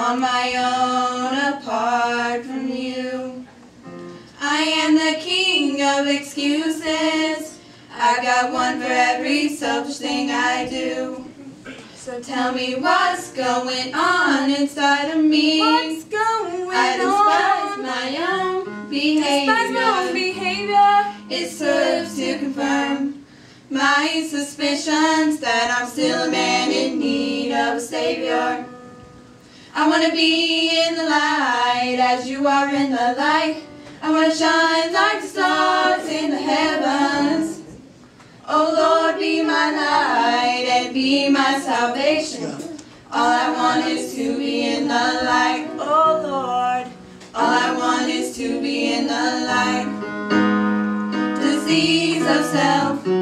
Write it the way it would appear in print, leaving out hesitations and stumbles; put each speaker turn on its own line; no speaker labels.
on my own apart from you. I am the king of excuses. I got one for every selfish thing I do. So tell me what's going on inside of me.
What's going on?
I despise my own behavior.
Despise my own behavior.
It serves to confirm my suspicions that I'm still a man in need of a savior. I want to be in the light as you are in the light. I want to shine like the stars in the heavens. Oh Lord, be my light and be my salvation. All I want is to be in the light. Oh Lord, all I want is to be in the light. Disease of self